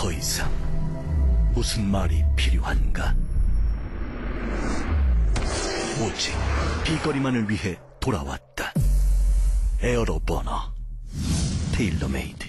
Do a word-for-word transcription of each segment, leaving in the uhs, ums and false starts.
더 이상 무슨 말이 필요한가? 오직 비거리만을 위해 돌아왔다. 에어로 버너 테일러메이드.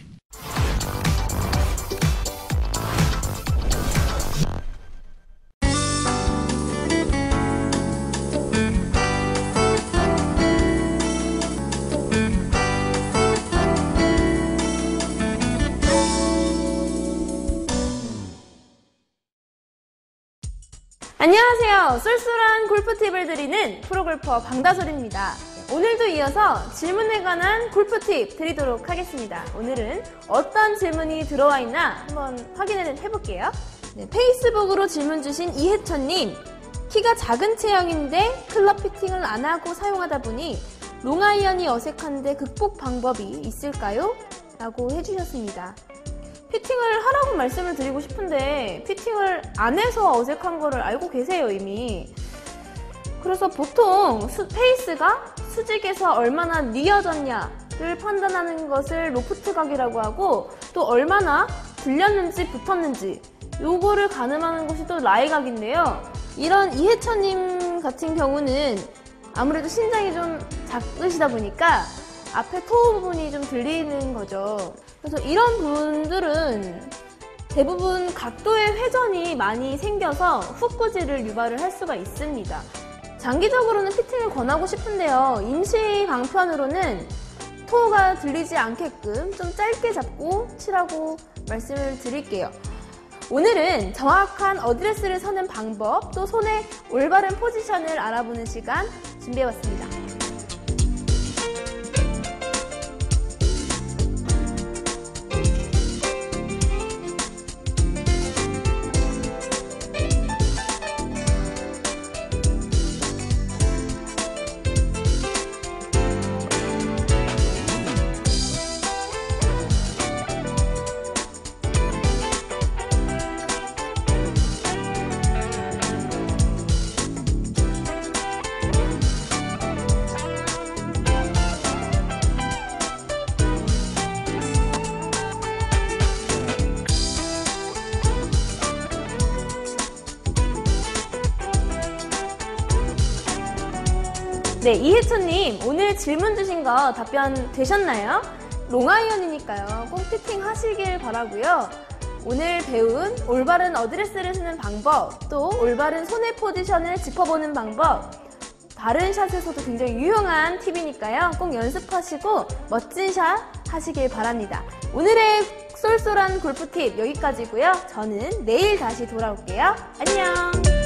안녕하세요. 쏠쏠한 골프 팁을 드리는 프로골퍼 방다솔입니다. 오늘도 이어서 질문에 관한 골프 팁 드리도록 하겠습니다. 오늘은 어떤 질문이 들어와 있나 한번 확인을 해볼게요. 네, 페이스북으로 질문 주신 이혜천님, 키가 작은 체형인데 클럽 피팅을 안 하고 사용하다 보니 롱아이언이 어색한데 극복 방법이 있을까요? 라고 해주셨습니다. 피팅을 하라고 말씀을 드리고 싶은데 피팅을 안 해서 어색한 거를 알고 계세요, 이미. 그래서 보통 수, 페이스가 수직에서 얼마나 뉘어졌냐를 판단하는 것을 로프트 각이라고 하고, 또 얼마나 들렸는지 붙었는지 요거를 가늠하는 것이 또 라이각인데요. 이런 이혜천님 같은 경우는 아무래도 신장이 좀 작으시다 보니까 앞에 토우 부분이 좀 들리는 거죠. 그래서 이런 분들은 대부분 각도의 회전이 많이 생겨서 훅구질을 유발을 할 수가 있습니다. 장기적으로는 피팅을 권하고 싶은데요. 임시 방편으로는 토우가 들리지 않게끔 좀 짧게 잡고 치라고 말씀을 드릴게요. 오늘은 정확한 어드레스를 서는 방법, 또 손의 올바른 포지션을 알아보는 시간 준비해봤습니다. 네, 이혜천님, 오늘 질문 주신 거 답변 되셨나요? 롱아이언이니까요. 꼭 피팅 하시길 바라고요. 오늘 배운 올바른 어드레스를 쓰는 방법, 또 올바른 손의 포지션을 짚어보는 방법, 다른 샷에서도 굉장히 유용한 팁이니까요. 꼭 연습하시고 멋진 샷 하시길 바랍니다. 오늘의 쏠쏠한 골프 팁 여기까지고요. 저는 내일 다시 돌아올게요. 안녕!